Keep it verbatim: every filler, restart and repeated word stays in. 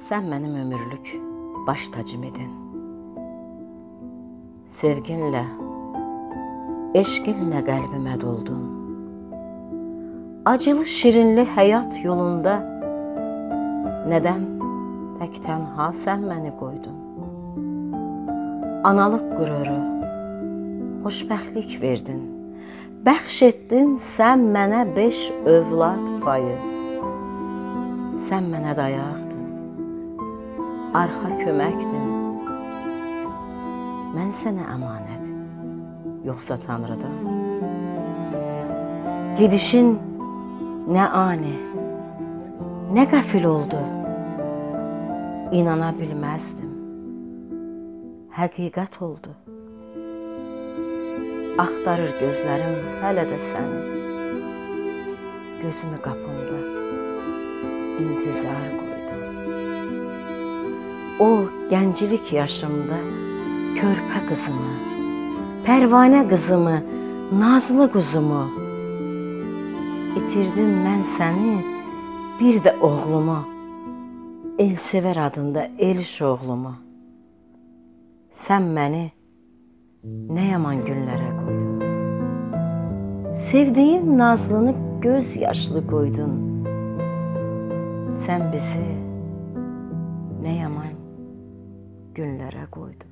Sən mənim ömürlük baş tacım edin. Sevginlə, eşqinlə qəlbimə doldun. Acılı şirinli həyat yolunda nədən tək tənha sən məni qoydun. Analıq qüruru, xoşbəxtlik verdin. Bəxş etdin sən mənə beş övlad payı. Sən mənə dayaqdın, arxa köməkdin. Mən sənə əmanət, yoxsa Tanrıdan. Gedişin nə ani, nə qəfil oldu. İnana bilməzdim, həqiqət oldu. Axtarır gözlərim hələ də səni. Gözümü qapımda intizar qoydum. O gəncilik yaşımda körpə qızımı, pərvanə qızımı, nazlı quzumu. İtirdim mən səni, bir də oğlumu, Elsevər adında Eliş oğlumu. Sən məni nə yaman günlərə qoydun. Sevdiyin nazlını göz yaşlı qoydun. Sən bizi nə yaman günlərə qoydun.